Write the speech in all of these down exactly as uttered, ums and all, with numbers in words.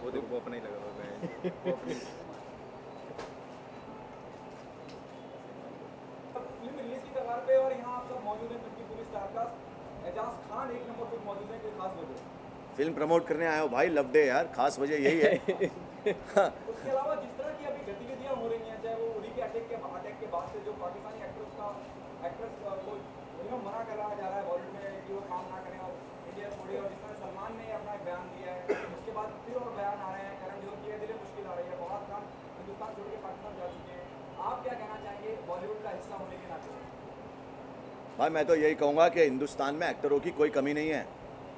वो देखो वो अपना ही लगा हुआ है, वो अपनी फिल्म रिलीज की कगार पे और यहाँ आप सब मौजूद हैं। फिल्म की स्टार कास्ट एजाज खान एक नंबर पर मौजूद है, कोई खास वजह? फिल्म प्रमोट करने आए हो भाई, लव डे यार, खास वजह यही है। उसके अलावा जिस तरह की अभी गतिविधियां हो रही हैं, चाहे वो उरी के अटैक के अटैक के बाद से जो पाकिस्तानी एक्ट्रेस का एक्ट्रेस को यू नो मना करा जा रहा है बॉलीवुड में कि वो काम ना करें और इंडिया छोड़े, और जिस तरह सलमान ने अपना एक बयान दिया है, उसके बाद फिर और बयान आ रहे हैं, करण जोहर की दिल मुश्किल आ रही है, फवाद खान हिंदुस्तान छोड़ के पाकिस्तान जा चुके हैं। आप क्या कहना चाहेंगे बॉलीवुड का हिस्सा होने के नाते? भाई मैं तो यही कहूँगा कि हिंदुस्तान में एक्टरों की कोई कमी नहीं है।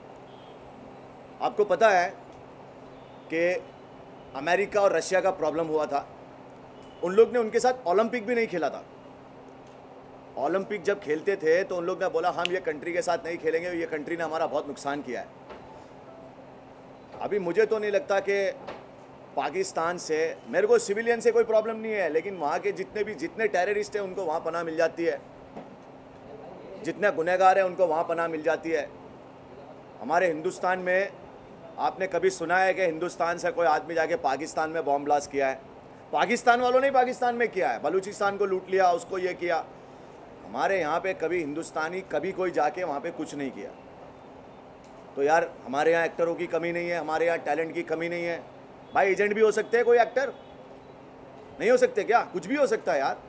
आपको पता है कि अमेरिका और रशिया का प्रॉब्लम हुआ था, उन लोग ने उनके साथ ओलंपिक भी नहीं खेला था। ओलंपिक जब खेलते थे तो उन लोग ने बोला हम ये कंट्री के साथ नहीं खेलेंगे, ये कंट्री ने हमारा बहुत नुकसान किया है। अभी मुझे तो नहीं लगता कि पाकिस्तान से, मेरे को सिविलियन से कोई प्रॉब्लम नहीं है, लेकिन वहाँ के जितने भी जितने टेररिस्ट हैं उनको वहाँ पनाह मिल जाती है, जितने गुनहगार हैं उनको वहाँ पनाह मिल जाती है। हमारे हिंदुस्तान में आपने कभी सुना है कि हिंदुस्तान से कोई आदमी जाके पाकिस्तान में बॉम्ब ब्लास्ट किया है? पाकिस्तान वालों ने पाकिस्तान में किया है, बलूचिस्तान को लूट लिया, उसको ये किया। हमारे यहाँ पे कभी हिंदुस्तानी कभी कोई जाके वहाँ पे कुछ नहीं किया। तो यार हमारे यहाँ एक्टरों की कमी नहीं है, हमारे यहाँ टैलेंट की कमी नहीं है। भाई एजेंट भी हो सकते हैं कोई एक्टर, नहीं हो सकते क्या? कुछ भी हो सकता है यार।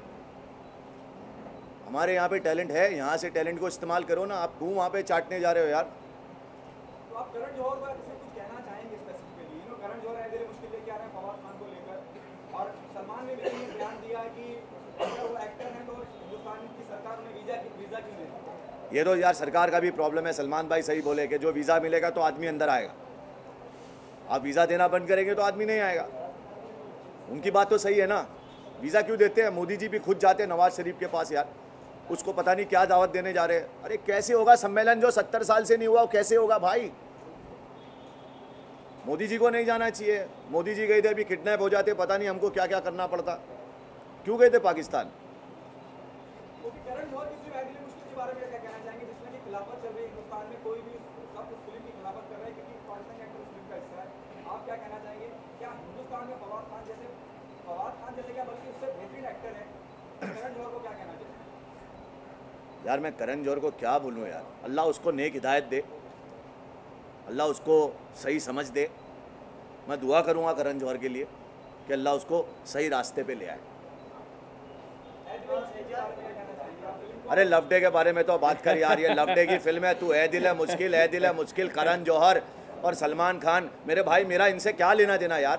हमारे यहाँ पे टैलेंट है, यहाँ से टैलेंट को इस्तेमाल करो ना। आप क्यों वहाँ पे चाटने जा रहे हो यार? तो आप करण जौहर का से कुछ कहना चाहेंगे specifically? You know Karan Johar है दिल मुश्किल लेके आ रहे हैं फवाद खान को लेकर, और सलमान ने भी ये बयान दिया है कि अगर वो एक्टर हैं तो हिंदुस्तान की सरकार उन्हें वीजा वीजा क्यों देती? ये तो यार सरकार का भी प्रॉब्लम है। सलमान भाई सही बोले कि जो वीज़ा मिलेगा तो आदमी अंदर आएगा, आप वीज़ा देना बंद करेंगे तो आदमी नहीं आएगा। उनकी बात तो सही है ना, वीज़ा क्यों देते हैं? मोदी जी भी खुद जाते हैं नवाज शरीफ के पास यार, उसको पता नहीं क्या दावत देने जा रहे हैं। अरे कैसे होगा सम्मेलन जो सत्तर साल से नहीं हुआ, वो कैसे होगा भाई? मोदी जी को नहीं जाना चाहिए। मोदी जी गए थे, अभी किडनैप हो जाते, पता नहीं हमको क्या क्या करना पड़ता। क्यों गए थे पाकिस्तान? करण जौहर की फिल्म दिल मुश्किल के बारे में क्या कहना चाहेंगे, जिसमें कि खिलाफत चल रही है हिंदुस्तान में, कोई भी सब उस फिल्म की खिलाफत कर रहा है क्योंकि पाकिस्तानी एक्टर उस फिल्म का हिस्सा है। आप क्या कहना चाहेंगे? क्या हिंदुस्तान में फवाद खान जैसे फवाद खान जैसे क्या बल्कि उससे बेहतरीन एक्टर है, करण जौहर को क्या कहना चाहिए? यार मैं करण जौहर को क्या बोलूँ यार, अल्लाह उसको नेक हिदायत दे, अल्लाह उसको सही समझ दे। मैं दुआ करूँगा करण जौहर के लिए कि अल्लाह उसको सही रास्ते पे ले आए। अरे लव डे के बारे में तो बात कर यार, ये लव डे की फिल्म है। तू ए दिल है मुश्किल, ए दिल है मुश्किल, करण जौहर और सलमान खान, मेरे भाई मेरा इनसे क्या लेना देना यार?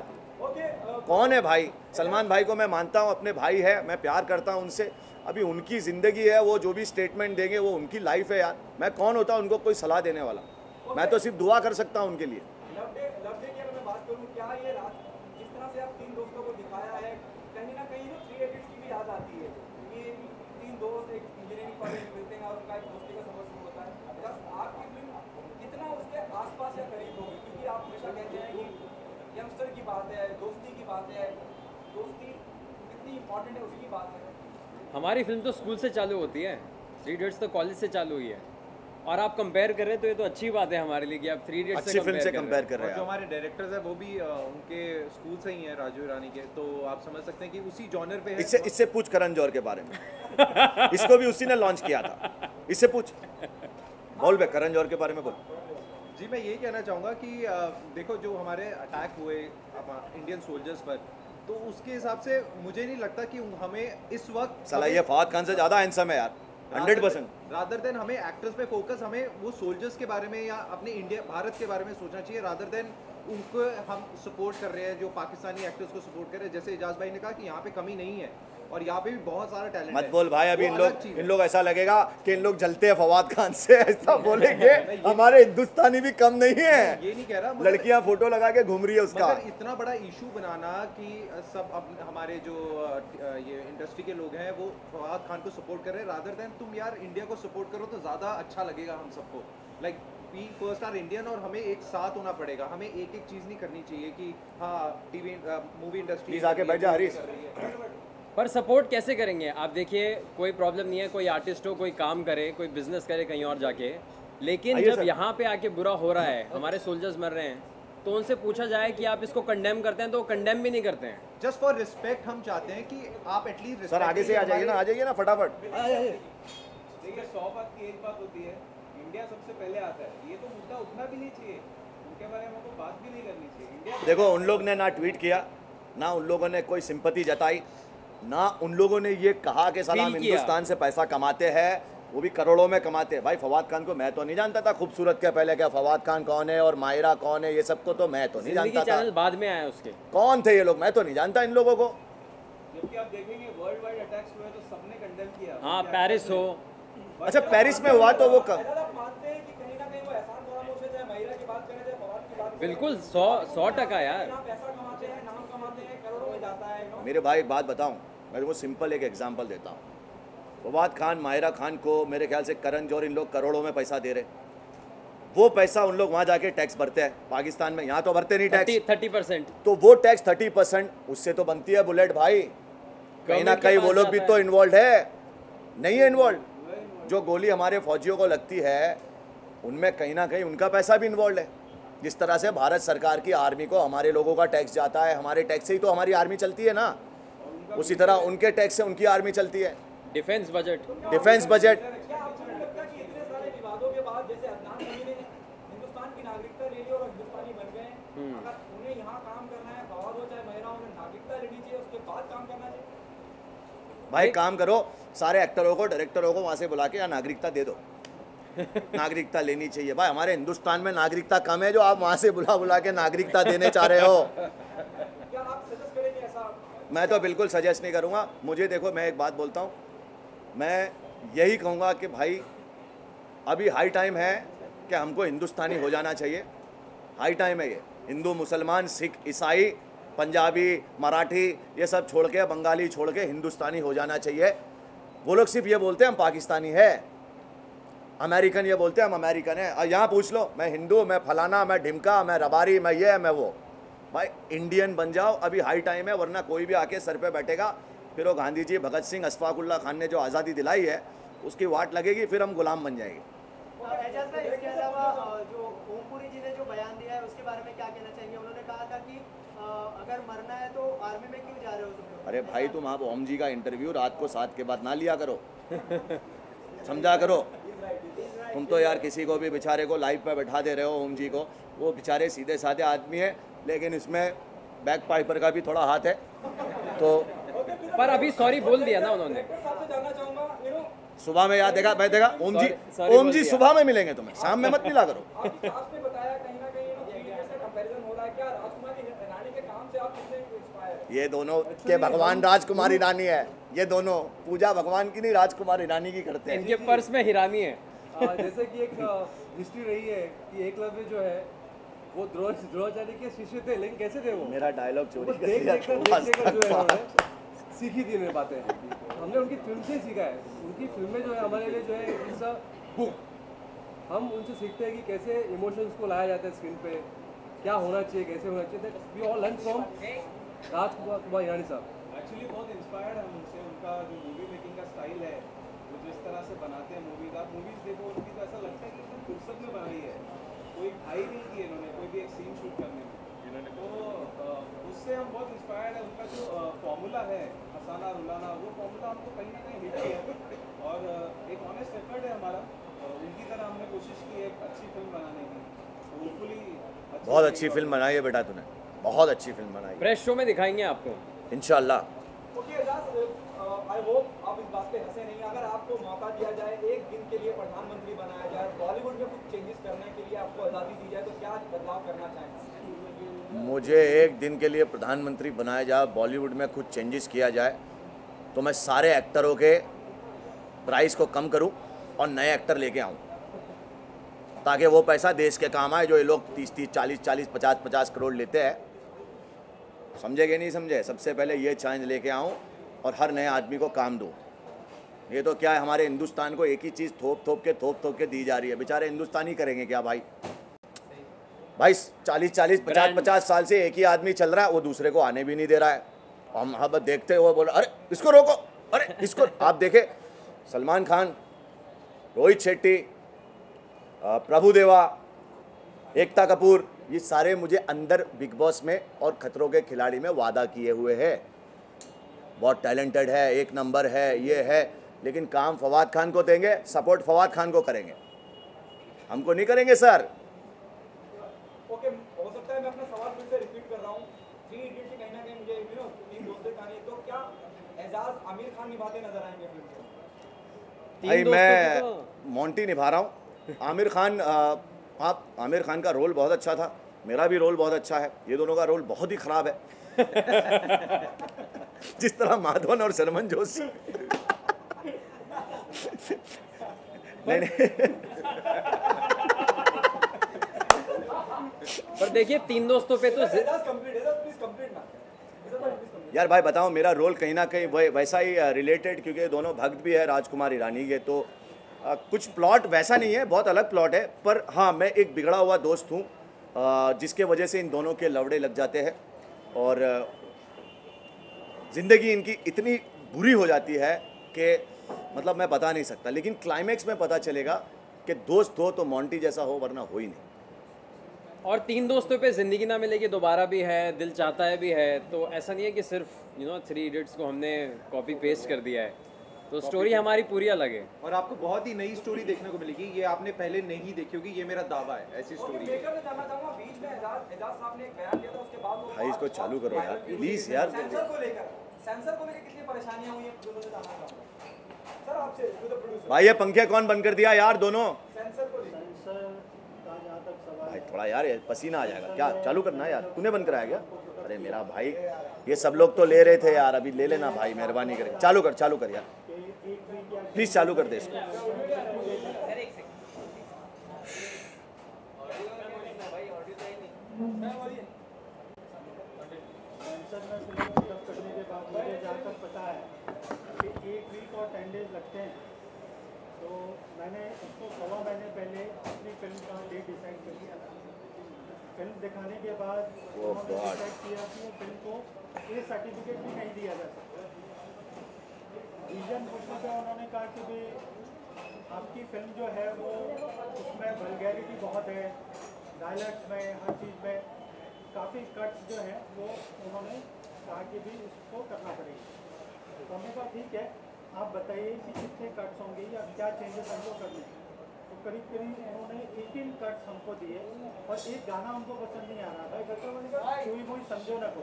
कौन है भाई? सलमान भाई को मैं मानता हूँ, अपने भाई है, मैं प्यार करता हूँ उनसे। अभी उनकी ज़िंदगी है, वो जो भी स्टेटमेंट देंगे वो उनकी लाइफ है यार। मैं कौन होता हूँ उनको कोई सलाह देने वाला? मैं तो सिर्फ दुआ कर सकता हूँ उनके लिए। लव डे लव डे की अगर मैं बात करूँ, क्या ये रात जिस तरह से आप तीन दोस्तों को दिखाया है, कहीं ना कहीं ना थ्री इडियट्स की भी याद आती है कि तीन दोस्त एक इंजीनियरिंग कॉलेज में मिलते हैं और उनका एक दोस्ती का सफर शुरू होता है। बस आपकी फिल्म कितना उसके आसपास या करीब होगी, क्योंकि आप हमेशा कहते हैं कि यंगस्टर की बात है, दोस्ती की बात है, दोस्ती कितनी इंपॉर्टेंट है उसी की बात है। हमारी फिल्म तो स्कूल से चालू होती है, थ्री इडियट्स तो कॉलेज से चालू हुई है, और आप कंपेयर कर रहे हैं तो ये तो अच्छी बात है हमारे लिए कि आप थ्री इडियट्स अच्छी फिल्म से कंपेयर कर रहे और हैं जो आप। हमारे डायरेक्टर्स हैं वो भी अ, उनके स्कूल से ही हैं, राजू ईरानी के, तो आप समझ सकते हैं कि उसी जॉनर पे है। इससे इससे पूछ करण जौहर के बारे में, इसको भी उसी ने लॉन्च किया था, इससे पूछ। बोल बे, करण जौहर के बारे में बोल। जी मैं यही कहना चाहूँगा कि अ, देखो जो हमारे अटैक हुए इंडियन सोल्जर्स पर, तो उसके हिसाब से मुझे नहीं लगता कि हमें इस वक्त साला ये फवाद खान से ज़्यादा हैंडसम है यार, हंड्रेड परसेंट। रादर देन हमें एक्टर्स पे फोकस, हमें वो सोल्जर्स के बारे में या अपने इंडिया भारत के बारे में सोचना चाहिए, रादर देन उनको हम सपोर्ट कर रहे हैं जो पाकिस्तानी एक्टर्स को सपोर्ट कर रहे हैं। जैसे एजाज भाई ने कहा कि यहाँ पे कमी नहीं है और यहाँ पे भी बहुत सारा टैलेंट है। मत बोल भाई, अभी वो इन अलग लोग चीज़ है। इन लोग ऐसा लगेगा कि इन लोग जलते हैं फवाद खान से, ऐसा बोलेंगे। हमारे हिंदुस्तानी भी कम नहीं है, ये नहीं कह रहा, मगर- लड़कियां फोटो लगा के घूम रही है उसका। मगर इतना बड़ा इशू बनाना कि सब अब हमारे जो अ, ये इंडस्ट्री के लोग हैं वो फवाद खान को सपोर्ट कर रहे हैं, रादर देन तुम यार इंडिया को सपोर्ट करो तो ज़्यादा अच्छा लगेगा हम सबको। Like we first are Indian और हमें एक साथ होना पड़ेगा, हमें एक एक चीज़ नहीं करनी चाहिए कि हाँ टीवी मूवी इंडस्ट्री प्लीज आके बैठ जा हरीश। पर सपोर्ट कैसे करेंगे? आप देखिए, कोई प्रॉब्लम नहीं है, कोई आर्टिस्ट हो, कोई काम करे, कोई बिजनेस करे कहीं और जाके, लेकिन आइए जब सर। यहाँ पे आके बुरा हो रहा है, हमारे सोल्जर्स मर रहे हैं, तो उनसे पूछा जाए कि आप इसको कंडेम करते हैं तो वो कंडेम भी नहीं करते हैं। जस्ट फॉर रिस्पेक्ट हम चाहते हैं कि आप एटलीस्ट सर आगे से आ जाइए ना, आ जाइए ना फटाफट। देखिए सौ बात की एक बात होती है, इंडिया सबसे पहले आता है, ये तो मुद्दा उठना भी नहीं चाहिए, उनके बारे में हमको बात भी नहीं करनी चाहिए। इंडिया देखो उन लोग ने ना ट्वीट किया, ना उन लोगों ने कोई सिंपैथी जताई, ना उन लोगों ने ये कहा कि साला हम Feel किया। हिंदुस्तान से पैसा कमाते हैं, वो भी करोड़ों में कमाते हैं। भाई फवाद खान को मैं तो नहीं जानता था खूबसूरत के पहले, क्या फवाद खान कौन है और मायरा कौन है, ये सबको तो मैं तो नहीं जिंदगी जानता था। चैनल बाद में आया उसके। कौन थे ये लोग, मैं तो नहीं जानता इन लोगों को। जबकि आप देखेंगे वर्ल्ड वाइड अटैक्स हुए तो सबने कंडेम किया। हाँ पेरिस हो, अच्छा पेरिस में हुआ तो वो क... शायद आप मानते हैं कि कहीं ना कहीं वो एहसान फरामोश है, चाहे महिला की बात करें चाहे फवाद की बात करें, बिल्कुल सौ सौ टका यार। आप पैसा कमाते हैं, नाम कमाते हैं, करोड़ों में जाता है, you know? मेरे भाई एक बात बताऊं, मैं तुमको सिंपल एक एग्जांपल देता हूं। फवाद खान, मायरा खान को मेरे ख्याल से करण जौहर इन लोग करोड़ों में पैसा दे रहे, वो पैसा उन लोग वहाँ जाके टैक्स भरते हैं पाकिस्तान में, यहाँ तो भरते नहीं टैक्स। थर्टी परसेंट तो वो टैक्स थर्टी परसेंट उससे तो बनती है बुलेट भाई, कहीं ना Government के कहीं पास वो लोग भी जाता तो है। इन्वॉल्व है, नहीं है इन्वॉल्व? जो गोली हमारे फौजियों को लगती है उनमें कहीं ना कहीं उनका पैसा भी इन्वॉल्व है। जिस तरह से भारत सरकार की आर्मी को हमारे लोगों का टैक्स जाता है, हमारे टैक्स से ही तो हमारी आर्मी चलती है ना, उसी तरह उनके टैक्स से उनकी आर्मी चलती है। Defence budget. डिफेंस बजट, क्या आपको नहीं लगता कि इतने सारे विवादों के बाद जैसे अदनान समी ने हिंदुस्तान की नागरिकता ले ली और हिंदुस्तानी बन गए हैं, अगर उन्हें यहाँ काम करना है, फवाद हो चाहे महिला, उन्हें नागरिकता लेनी चाहिए, उसके बाद काम करना चाहिए? भाई काम करो, सारे एक्टरों को डायरेक्टरों को वहाँ से बुला के या नागरिकता दे दो, नागरिकता लेनी चाहिए। भाई हमारे हिंदुस्तान में नागरिकता कम है जो आप वहाँ से बुला बुला के नागरिकता देने चाह रहे हो। क्या आप सजेस्ट करेंगे ऐसा? मैं तो बिल्कुल सजेस्ट नहीं करूँगा। मुझे देखो, मैं एक बात बोलता हूँ, मैं यही कहूँगा कि भाई अभी हाई टाइम है कि हमको हिंदुस्तानी हो जाना चाहिए। हाई टाइम है ये, हिंदू मुसलमान सिख ईसाई पंजाबी मराठी ये सब छोड़ के, बंगाली छोड़ के हिंदुस्तानी हो जाना चाहिए। वो लोग सिर्फ ये बोलते हैं हम पाकिस्तानी है, अमेरिकन ये बोलते हैं हम अमेरिकन है। और यहाँ पूछ लो, मैं हिंदू, मैं फलाना, मैं ढिमका, मैं रबारी, मैं ये मैं वो। भाई इंडियन बन जाओ, अभी हाई टाइम है, वरना कोई भी आके सर पे बैठेगा, फिर वो गांधी जी, भगत सिंह, अशफाकुल्ला खान ने जो आज़ादी दिलाई है उसकी वाट लगेगी, फिर हम गुलाम बन जाएंगे। एजाज भाई, इसके अलावा अ, जो ओमपुरी जी ने जो बयान दिया है उसके बारे में क्या कहना चाहिए? उन्होंने कहा था कि अ, अगर मरना है तो आर्मी में क्यों जा रहे हो तुम लोग? अरे भाई तुम आप ओम जी का इंटरव्यू रात को सात के बाद ना लिया करो, समझा करो। तुम तो यार किसी को भी बेचारे को लाइव पे बैठा दे रहे हो ओम जी को, वो बेचारे सीधे साधे आदमी है, लेकिन इसमें बैक पाइपर का भी थोड़ा हाथ है। तो पर अभी सॉरी बोल दिया ना उन्होंने। साहब से जानना चाहूंगा, you know, सुबह में याद देखा, मैं देखा ओम जी, Sorry- sorry ओम बोल जी दिया। सुबह में मिलेंगे तुम्हें, शाम में मत मिला करो। आपकी सास ने बताया कहीं ना कहीं थ्री इडियट्स का कंपैरिजन हो रहा है, क्या राजकुमार की रानी के काम से आप कितने इंस्पायर हैं? ये दोनों के भगवान राजकुमारी रानी है, ये दोनों पूजा भगवान की नहीं राजकुमारी रानी की करते हैं। इनके पर्स में हिरानी है। आ, जैसे कि एक हिस्ट्री रही है कि एकलव्य जो है वो द्रोण द्रोणाचार्य के शिष्य थे, लेकिन कैसे थे वो? मेरा डायलॉग वो चोरी कर देख दिया देख कर तो देख देख कर जो है उन्होंने सीखी थी उन्हें बातें। हमने उनकी फिल्म से ही सीखा है। उनकी फिल्में जो है हमारे लिए जो है इट्स अ बुक। हम उनसे सीखते हैं कि कैसे इमोशंस को लाया जाता है स्क्रीन पे, क्या होना चाहिए, कैसे होना चाहिए। We all learn from Rajkumar Kumar Irani साहब। एक्चुअली बहुत इंस्पायर्ड हम उनसे, उनका जो मूवी मेकिंग का स्टाइल है, वो जिस तरह से बनाते हैं मूवीज, आप मूवीज देखो उनकी तो ऐसा लगता है कि एकदम फुर्सत में बनाई है, कोई भाई नहीं की इन्होंने कोई भी एक सीन शूट करने में। तो अ, उससे हम बहुत इंस्पायर्ड है। उनका जो फॉर्मूला है हंसाना रुलाना, वो फॉर्मूला हमको कहीं ना कहीं हिट किया और अ, एक ऑनेस्ट एफर्ट है हमारा। अ, उनकी तरह हमने कोशिश की है एक अच्छी फिल्म बनाने की, होपफुली बहुत अच्छी फिल्म बनाई है बेटा तूने, बहुत अच्छी फिल्म बनाई है, प्रेस शो में दिखाएंगे आपको इंशाल्लाह। ओके एजाज, आई होप आप इस बात पे हंसे नहीं। अगर आपको मौका दिया जाए एक दिन के लिए प्रधानमंत्री बनाया जाए, बॉलीवुड में कुछ चेंजेस करने के लिए आपको आज़ादी दी जाए, तो क्या बदलाव करना चाहेंगे? मुझे एक दिन के लिए प्रधानमंत्री बनाया जाए, बॉलीवुड में कुछ चेंजेस किया जाए, तो मैं सारे एक्टरों के प्राइस को कम करूं और नए एक्टर लेके आऊं, ताकि वो पैसा देश के काम आए जो ये लोग तीस तीस चालीस चालीस पचास पचास करोड़ लेते हैं। समझे कि नहीं समझे? सबसे पहले ये चेंज लेके आऊं और हर नए आदमी को काम दूं। ये तो क्या है, हमारे हिंदुस्तान को एक ही चीज़ थोप थोप के थोप थोप के दी जा रही है। बेचारे हिंदुस्तानी करेंगे क्या भाई? भाई चालीस चालीस पचास पचास साल से एक ही आदमी चल रहा है, वो दूसरे को आने भी नहीं दे रहा है। हम हम देखते हुए बोल अरे इसको रोको, अरे इसको। आप देखे सलमान खान, रोहित शेट्टी, प्रभुदेवा, एकता कपूर, ये सारे मुझे अंदर बिग बॉस में और खतरों के खिलाड़ी में वादा किए हुए हैं। बहुत टैलेंटेड है, एक नंबर है, ये है, लेकिन काम फवाद खान को देंगे, सपोर्ट फवाद खान को करेंगे, हमको नहीं करेंगे सर। ओके, हो सकता है मैं अपना सवाल फिर से रिपीट कर रहा हूँ। थ्री इडियट की कहीं ना कहीं मुझे यू नो तीन दोस्तों की कहानी, तो क्या एजाज आमिर खान निभाते नजर आएंगे फिल्म में? भाई तीन दोस्तों की मैं तो मोंटी निभा रहा हूँ। आमिर खान आ, आप आमिर खान का रोल बहुत अच्छा था, मेरा भी रोल बहुत अच्छा है, ये दोनों का रोल बहुत ही खराब है। जिस तरह माधवन और शर्मन जोशी नहीं नहीं पर देखिए तीन दोस्तों पे तो जि- Ejaz complete, Ejaz please complete ना, एजाज भाई प्लीज कंप्लीट। यार भाई बताओ, मेरा रोल कहीं ना कहीं वै- वैसा ही रिलेटेड, क्योंकि ये दोनों भक्त भी है राजकुमार ईरानी के, तो आ, कुछ प्लॉट वैसा नहीं है, बहुत अलग प्लॉट है। पर हाँ, मैं एक बिगड़ा हुआ दोस्त हूँ आ, जिसके वजह से इन दोनों के लवड़े लग जाते हैं और आ, ज़िंदगी इनकी इतनी बुरी हो जाती है कि मतलब मैं बता नहीं सकता, लेकिन क्लाइमैक्स में पता चलेगा कि दोस्त हो तो मोंटी जैसा हो, वरना हो ही नहीं। और तीन दोस्तों पे जिंदगी ना मिलेगी दोबारा भी है, दिल चाहता है भी है, तो ऐसा नहीं है कि सिर्फ यू नो थ्री इडियट्स को हमने कॉपी पेस्ट कर दिया है, तो स्टोरी हमारी पूरी अलग है। और आपको बहुत ही नई स्टोरी देखने को मिलेगी, ये आपने पहले नहीं देखी होगी, ये मेरा दावा है, ऐसी स्टोरी है। मेकर ने जानना चाहूंगा, बीच में एजाज एजाज साहब ने एक बयान दिया था, उसके बाद वो भाई इसको चालू करो यार, प्लीज़ यार। सेंसर को लेकर सेंसर को लेकर कितनी परेशानियां हुई हैं, दोनों से जानना चाहूंगा सर आपसे, टू द प्रोड्यूसर। भाई ये पंखे कौन बंद कर दिया यार दोनों? सेंसर को लेकर भाई थोड़ा यार, ये पसीना आ जाएगा, क्या चालू करना है यार? तूने बंद कराया क्या? अरे मेरा भाई, ये सब लोग तो ले रहे थे यार, अभी ले लेना भाई, मेहरबानी करके चालू कर, चालू कर यार, प्लीज़ चालू कर दे इसको। सेंसर में फिल्म डेवलप करने के बाद मुझे जहाँ तक पता है कि एक वीक और टेन डेज लगते हैं, तो मैंने उसको सवा महीने पहले अपनी फिल्म का डेट डिसाइड कर लिया था। फिल्म दिखाने के बाद उन्होंने डिसाइड किया कि फिल्म को ए सर्टिफिकेट भी नहीं दिया जा सकता। रीजन पूछने पर उन्होंने कहा कि भाई आपकी फिल्म जो है वो उसमें वल्गैरिटी बहुत है, डायलॉग्स में, हर चीज़ में काफ़ी कट्स जो हैं वो उन्होंने कहा कि भी इसको करना पड़ेगा। तो हमने कहा ठीक है, आप बताइए कि कितने कट्स होंगे या क्या चेंजेस हमको करने हैं। तो करीब करीब उन्होंने अठारह कट्स हमको दिए और एक गाना हमको पसंद नहीं आ रहा था, कोई कोई समझो ना को,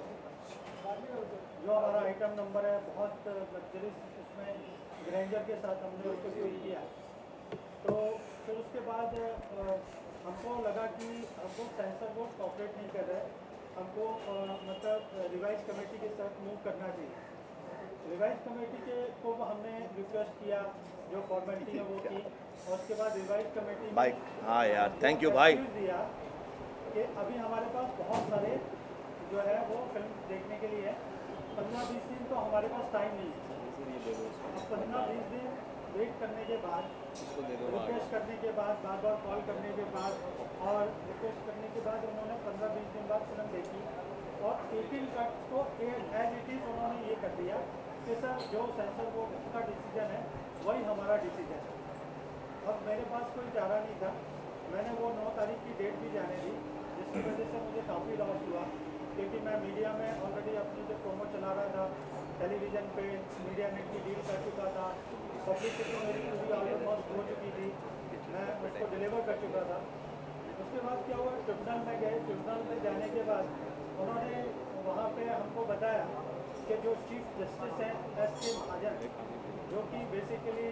जो हमारा आइटम नंबर है, बहुत लग्जरियस, उसमें ग्रैंडर के साथ हमने उसको प्ले किया। तो फिर उसके बाद हमको लगा कि हमको सेंसर बोर्ड कॉपरेट नहीं कर रहा है, हमको आ, मतलब रिवाइज कमेटी के साथ मूव करना चाहिए। रिवाइज कमेटी के को हमने रिक्वेस्ट किया, जो फॉर्मेलिटी है वो की, और उसके बाद रिवाइज कमेटी भाई हाँ यार, थैंक यू भाई। दिया कि अभी हमारे पास बहुत सारे जो है वो फिल्म देखने के लिए है, पंद्रह बीस दिन तो हमारे पास टाइम नहीं है। अब पंद्रह बीस दिन वेट करने के बाद, रिक्वेस्ट करने के बाद, बार बार कॉल करने के बाद और रिक्वेस्ट करने के बाद उन्होंने पंद्रह बीस दिन बाद फिल्म देखी और अठारह कट को एज इट इज़ उन्होंने ये कर दिया कि सर जो सेंसर बोर्ड का डिसीजन है वही हमारा डिसीजन है। अब मेरे पास कोई चारा नहीं था, मैंने वो नौ तारीख की डेट भी जाने दी, जिसकी वजह से मुझे काफ़ी लॉस हुआ, क्योंकि मैं मीडिया में ऑलरेडी अपनी जो प्रोमो चला रहा था, टेलीविज़न पे मीडिया नेट की डील कर चुका था, पब्लिसिटी मेरी पूरी ऑलमोस्ट हो चुकी थी, मैं उसको डिलीवर कर चुका था। उसके बाद क्या हुआ, ट्रिब्यूनल में गए, ट्रिब्यूनल में जाने के बाद उन्होंने वहाँ पे हमको बताया कि जो चीफ जस्टिस हैं एस के महाजन, जो कि बेसिकली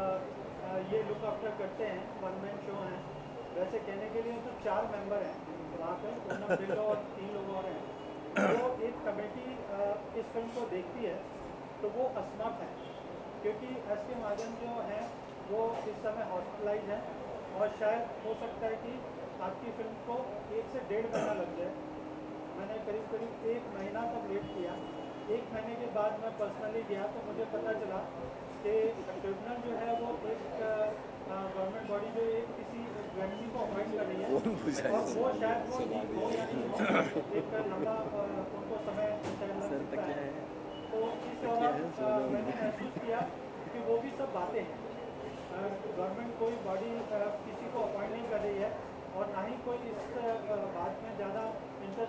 ये लुक आफ्टर करते हैं, वन मैन शो हैं, वैसे कहने के लिए तो चार मेंबर हैं वहाँ पे, पूनम ढिल्लो और तीन लोग और हैं, तो एक कमेटी इस फिल्म को देखती है, तो वो असमर्थ है, क्योंकि एस के महाजन जो हैं वो इस समय हॉस्पिटलाइज हैं और शायद हो सकता है कि आपकी फिल्म को एक से डेढ़ महीना लग जाए। मैंने करीब करीब एक महीना तक वेट किया। एक महीने के बाद मैं पर्सनली गया तो मुझे पता चला कि ट्रिब्यूनल जो है वो एक गवर्नमेंट बॉडी जो एक किसी व्यक्ति को अपॉइंट कर रही है और वो शायद वो नहीं हो या नहीं हो, एक लंबा उनको समय लग सकता है। तो इस दौरान मैंने महसूस किया कि वो भी सब बातें हैं, गवर्नमेंट कोई बॉडी किसी को अपॉइंट नहीं कर रही है और ना ही कोई इस बात में ज़्यादा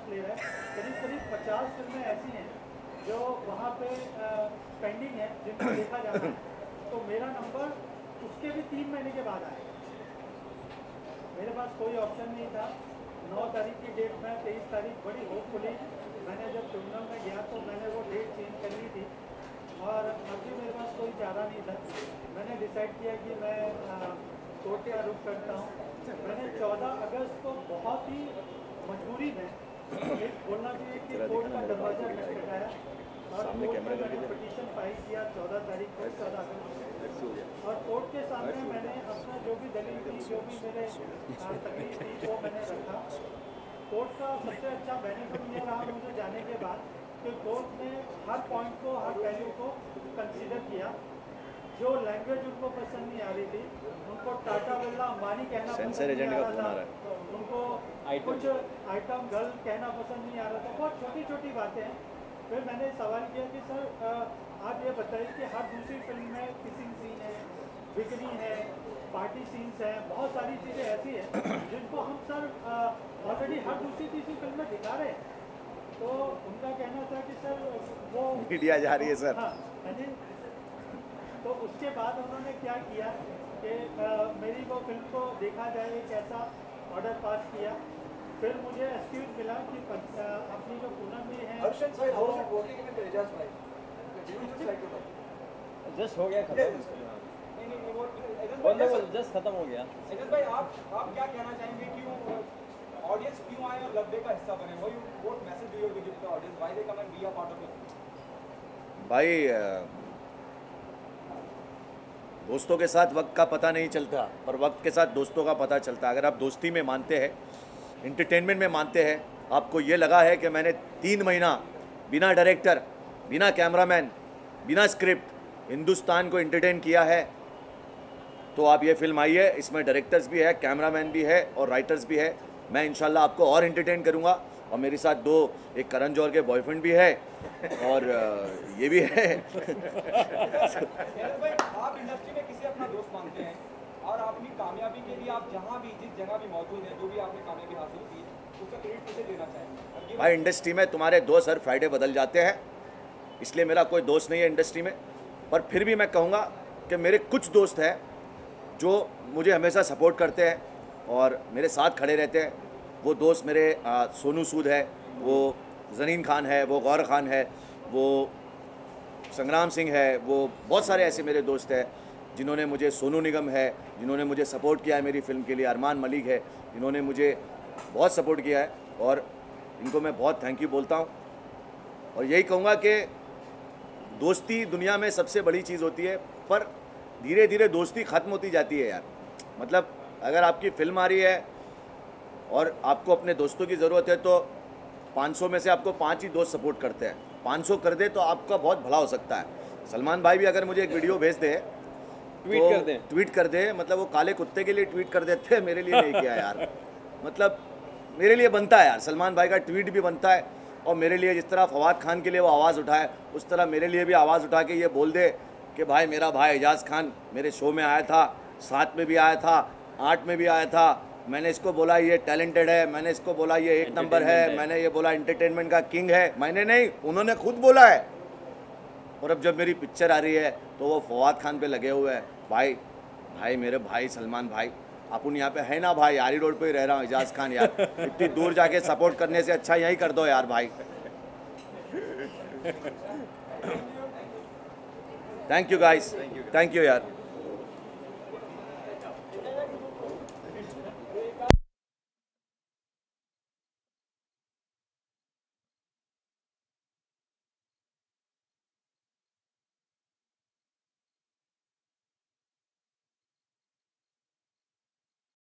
प्लेयर है, करीब करीब पचास फिल्में ऐसी हैं जो वहाँ पे पेंडिंग है जिनको देखा जाना है, तो मेरा नंबर उसके भी तीन महीने के बाद आया। मेरे पास कोई ऑप्शन नहीं था। नौ तारीख की डेट में तेईस तारीख बड़ी होपफुली मैंने जब टूर्नामेंट में गया तो मैंने वो डेट चेंज कर ली थी और अभी मेरे पास कोई चारा नहीं था। मैंने डिसाइड किया कि मैं कोर्ट का रुख करता हूँ। मैंने चौदह अगस्त को बहुत ही मजबूरी में एक बोलना चाहिए कि कोर्ट का दरवाजा खटखटाया और कोर्ट में मैंने पिटीशन फाइल किया चौदह तारीख को, चौदह अगस्त और कोर्ट के सामने मैंने अपना जो भी दलील थी, जो भी मेरे तकलीफ थी वो मैंने रखा। कोर्ट का सबसे अच्छा बेनिफिट ये रहा मुझे जाने के बाद कि कोर्ट ने हर पॉइंट को, हर वैल्यू को कंसीडर किया। जो लैंग्वेज उनको पसंद नहीं आ रही थी, उनको टाटा बिरला अंबानी कहना पसंद नहीं आ रहा था, उनको कुछ आइटम गर्ल कहना पसंद नहीं आ रहा था, बहुत छोटी छोटी बातें हैं। फिर मैंने सवाल किया कि सर आप ये बताइए कि हर दूसरी फिल्म में किसिंग सीन है, बिकनी है, पार्टी सीन्स हैं, बहुत सारी चीज़ें ऐसी हैं जिनको हम सर ऑलरेडी हर दूसरी तीसरी फिल्म में दिखा रहे हैं। तो उनका कहना था कि सर वो मीडिया जा रही है सर। हाँ, तो उसके बाद उन्होंने क्या किया कि आ, मेरी वो फिल्म को देखा जाए, एक ऐसा ऑर्डर पास किया। फिर मुझे एक्सक्यूज मिला कि आ, अपनी जो पूनम भी है जस्ट हो गया खत्म, जस्ट खत्म हो गया। एजाज भाई आप आप क्या कहना चाहेंगे, क्यों ऑडियंस क्यों आए और लव डे का हिस्सा बने? वो you what message do you give to the audience, why they come and be a part of it? भाई दोस्तों के साथ वक्त का पता नहीं चलता, पर वक्त के साथ दोस्तों का पता चलता। अगर आप दोस्ती में मानते हैं, इंटरटेनमेंट में मानते हैं, आपको ये लगा है कि मैंने तीन महीना बिना डायरेक्टर, बिना कैमरामैन, बिना स्क्रिप्ट हिंदुस्तान को एंटरटेन किया है, तो आप ये फिल्म आई है, इसमें डायरेक्टर्स भी है, कैमरामैन भी है और राइटर्स भी है। मैं इंशाल्लाह आपको और एंटरटेन करूँगा। और मेरे साथ दो, एक करण जौहर के बॉयफ्रेंड भी है और ये भी है। भाई आप इंडस्ट्री में किसे अपना दोस्त मानते हैं और अपनी कामयाबी के लिए आप जहाँ भी, जिस जगह भी मौजूद हैं, जो भी आपने कामयाबी हासिल की, उसका क्रेडिट किसे देना चाहेंगे? भाई इंडस्ट्री में तुम्हारे दोस्त हर फ्राइडे बदल जाते हैं, इसलिए मेरा कोई दोस्त नहीं है इंडस्ट्री में। पर फिर भी मैं कहूँगा कि मेरे कुछ दोस्त हैं जो मुझे हमेशा सपोर्ट करते हैं और मेरे साथ खड़े रहते हैं। वो दोस्त मेरे आ, सोनू सूद है, वो ज़नीन खान है, वो गौर खान है, वो संग्राम सिंह है, वो बहुत सारे ऐसे मेरे दोस्त हैं जिन्होंने मुझे, सोनू निगम है जिन्होंने मुझे सपोर्ट किया है मेरी फ़िल्म के लिए, अरमान मलिक है जिन्होंने मुझे बहुत सपोर्ट किया है और इनको मैं बहुत थैंक यू बोलता हूँ। और यही कहूँगा कि दोस्ती दुनिया में सबसे बड़ी चीज़ होती है, पर धीरे धीरे दोस्ती ख़त्म होती जाती है यार। मतलब अगर आपकी फ़िल्म आ रही है और आपको अपने दोस्तों की ज़रूरत है तो पाँच सौ में से आपको पाँच ही दोस्त सपोर्ट करते हैं। पाँच सौ कर दे तो आपका बहुत भला हो सकता है। सलमान भाई भी अगर मुझे एक वीडियो भेज दे, ट्वीट तो कर दे ट्वीट कर दे मतलब वो काले कुत्ते के लिए ट्वीट कर देते हैं, मेरे लिए नहीं किया यार। मतलब मेरे लिए बनता है यार, सलमान भाई का ट्वीट भी बनता है। और मेरे लिए जिस तरह फवाद खान के लिए वो आवाज़ उठाए, उस तरह मेरे लिए भी आवाज़ उठा के ये बोल दे कि भाई मेरा भाई एजाज खान मेरे शो में आया था, सात में भी आया था, आठ में भी आया था, मैंने इसको बोला ये टैलेंटेड है, मैंने इसको बोला ये एक नंबर है, मैंने ये बोला एंटरटेनमेंट का किंग है। मैंने नहीं, उन्होंने खुद बोला है। और अब जब मेरी पिक्चर आ रही है तो वो फवाद खान पे लगे हुए हैं। भाई भाई मेरे भाई सलमान भाई, अपन यहाँ पे है ना भाई, यारी रोड पे ही रह रहा हूँ एजाज खान यार, इतनी दूर जाके सपोर्ट करने से अच्छा यहीं कर दो यार भाई। Thank you guys, thank you यार।